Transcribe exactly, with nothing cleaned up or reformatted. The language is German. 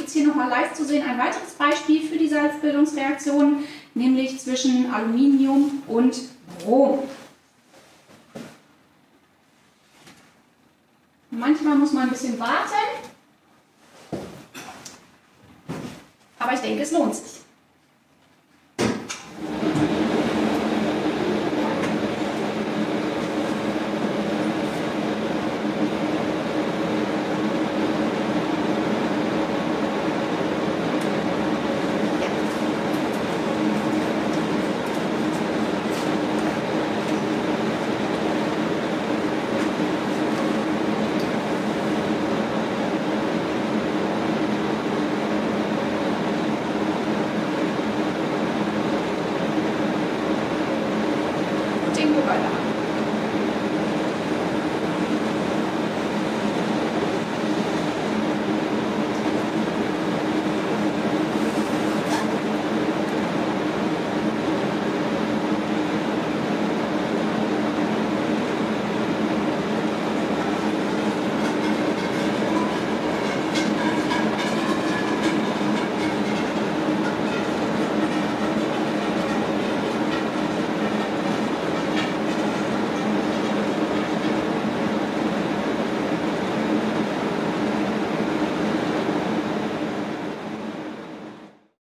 es hier nochmal leicht zu sehen ein weiteres Beispiel für die Salzbildungsreaktion, nämlich zwischen Aluminium und Brom. Manchmal muss man ein bisschen warten, aber ich denke, es lohnt sich.